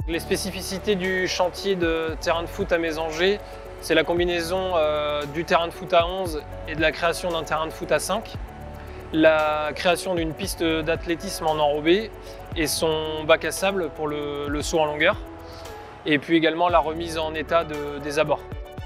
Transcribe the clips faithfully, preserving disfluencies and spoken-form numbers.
Les spécificités du chantier de terrain de foot à Mésanger, c'est la combinaison euh, du terrain de foot à onze et de la création d'un terrain de foot à cinq, la création d'une piste d'athlétisme en enrobé et son bac à sable pour le, le saut en longueur, et puis également la remise en état de, des abords.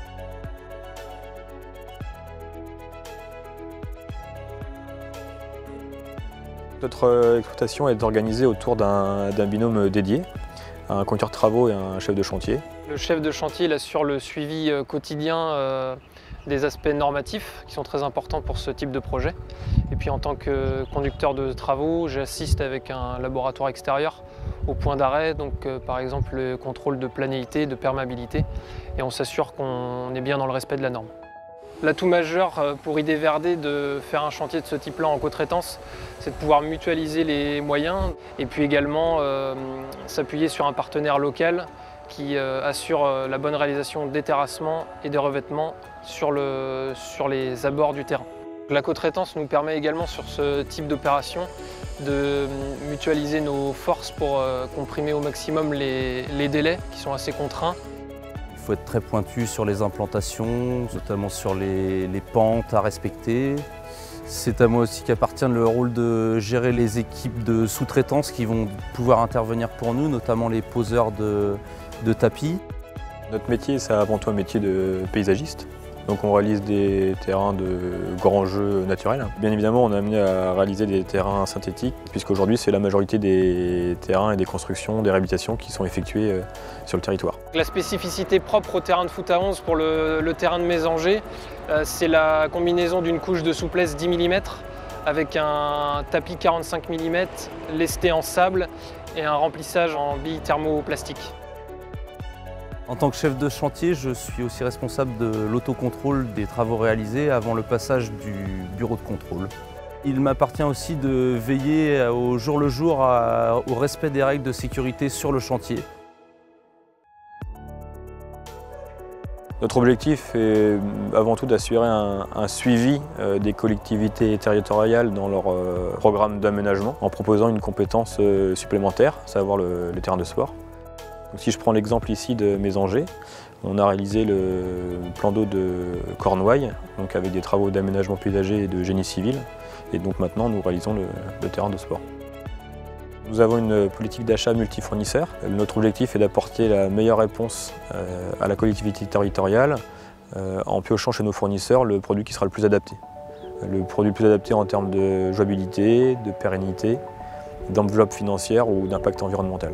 Notre exploitation est organisée autour d'un binôme dédié, un conducteur de travaux et un chef de chantier. Le chef de chantier il assure le suivi quotidien euh, des aspects normatifs qui sont très importants pour ce type de projet. Et puis en tant que conducteur de travaux, j'assiste avec un laboratoire extérieur au point d'arrêt, donc euh, par exemple le contrôle de planéité, de perméabilité, et on s'assure qu'on est bien dans le respect de la norme. L'atout majeur pour I D V R D de faire un chantier de ce type-là en cotraitance, c'est de pouvoir mutualiser les moyens et puis également euh, s'appuyer sur un partenaire local qui euh, assure euh, la bonne réalisation des terrassements et des revêtements sur, le, sur les abords du terrain. La cotraitance nous permet également sur ce type d'opération de mutualiser nos forces pour euh, comprimer au maximum les, les délais qui sont assez contraints. Il faut être très pointu sur les implantations, notamment sur les, les pentes à respecter. C'est à moi aussi qu'appartient le rôle de gérer les équipes de sous-traitance qui vont pouvoir intervenir pour nous, notamment les poseurs de, de tapis. Notre métier, c'est avant tout un métier de paysagiste. Donc on réalise des terrains de grands jeux naturels. Bien évidemment, on est amené à réaliser des terrains synthétiques, puisqu'aujourd'hui c'est la majorité des terrains et des constructions, des réhabilitations qui sont effectuées sur le territoire. La spécificité propre au terrain de foot à onze pour le, le terrain de Mésanger, euh, c'est la combinaison d'une couche de souplesse dix millimètres avec un tapis quarante-cinq millimètres lesté en sable et un remplissage en billes thermoplastique. En tant que chef de chantier, je suis aussi responsable de l'autocontrôle des travaux réalisés avant le passage du bureau de contrôle. Il m'appartient aussi de veiller au jour le jour à, au respect des règles de sécurité sur le chantier. Notre objectif est avant tout d'assurer un, un suivi des collectivités territoriales dans leur programme d'aménagement en proposant une compétence supplémentaire, à savoir le, le terrain de sport. Donc, si je prends l'exemple ici de Mésanger, on a réalisé le plan d'eau de Cornouailles, donc avec des travaux d'aménagement paysager et de génie civil. Et donc maintenant, nous réalisons le, le terrain de sport. Nous avons une politique d'achat multifournisseurs. Notre objectif est d'apporter la meilleure réponse à la collectivité territoriale en piochant chez nos fournisseurs le produit qui sera le plus adapté. Le produit le plus adapté en termes de jouabilité, de pérennité, d'enveloppe financière ou d'impact environnemental.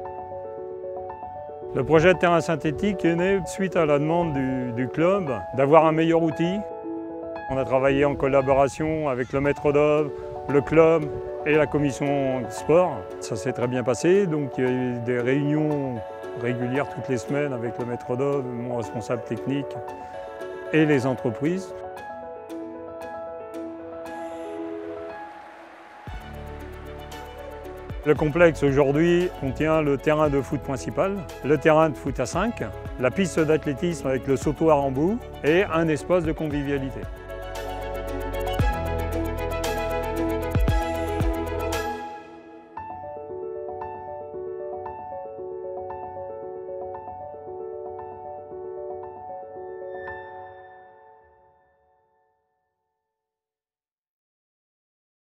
Le projet de terrain synthétique est né suite à la demande du, du club d'avoir un meilleur outil. On a travaillé en collaboration avec le maître d'œuvre, le club et la commission sport. Ça s'est très bien passé, donc il y a eu des réunions régulières toutes les semaines avec le maître d'œuvre, mon responsable technique et les entreprises. Le complexe aujourd'hui contient le terrain de foot principal, le terrain de foot à cinq, la piste d'athlétisme avec le sautoir en bout et un espace de convivialité.